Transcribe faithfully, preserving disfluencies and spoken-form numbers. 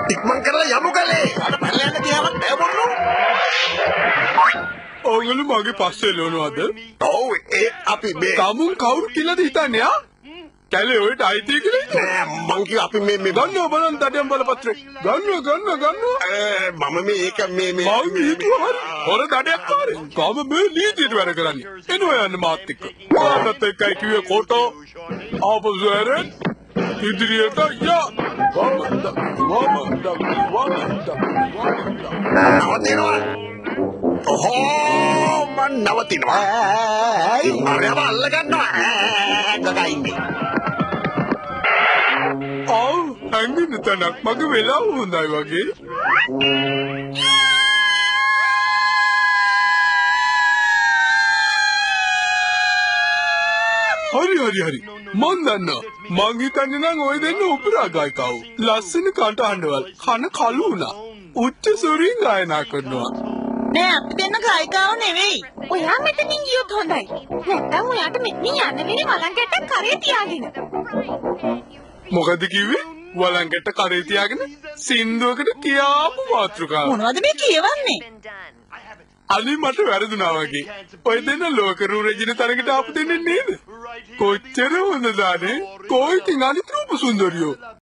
ඉක්මන් කරලා යමු කලේ. අර පැලයන් තියාවක් නැවොන්නු. ඔයගොල්ලෝ මගේ පස්සේ එළවනවද? ඔව් ඒ අපි මේ තමුන් කවුරු කියලාද හිතන්නේ ආ? කැලේ ඔයට අයිතිය කියලා නෑ මං කිව්වා අපි මේ මේ ගන්නවා බලන්න දඩයන් බලපත්‍රේ. ගන්නවා ගන්නවා ගන්නවා. මම මේ ඒක මේ මේ මම හිතුවා හරි. හොර දඩයක් හරි. කාම මේ නීතියට වැඩ කරන්නේ. එනවා යන්න මාත් එක්ක. මාත් එක්කයි කිව්වේ කොටෝ. ආපසුවරෙන් ඉදිරියට යා. වමන්ද වමන්ද වමන්ද වමන්ද. නවතිනවා. ඔහෝ මන් නවතිනවා. අරව අල්ල ගන්නවා. ගගා ඉන්නේ. ආ අංගින තනක් මගේ වෙලාව හොඳයි වගේ. හරි හරි හරි මන් දන්නවා. මං හිතන්නේ නම් ඔය දෙන්න උපරා ගායිකාව. ලස්සන කට හඬවල් කන කළු වුණා. උච්ච සුරින් ගායනා කරනවා. නෑ අපි දෙන්න ගායිකාව නෙවෙයි. ඔයා මෙතනින් ගියොත් හොඳයි. නැත්තම් ඔයාට මෙතනින් යන්න වෙන්නේ වලංගැටක් කරේ තියාගෙන. මොකද කිව්වේ? වලංගැට කරේ තියාගෙන සින්දුවකට කියාපු මාතෘකාව. මොනවද මේ කියවන්නේ? අලි මට වැරදුනා වගේ. ඔය දෙන්න ලෝකරු රජින තරකට ආපු දෙන්නේ නේද? කොච්චර හොඳද අනේ? කොයිකින් අනිත් රූප සුන්දරියෝ.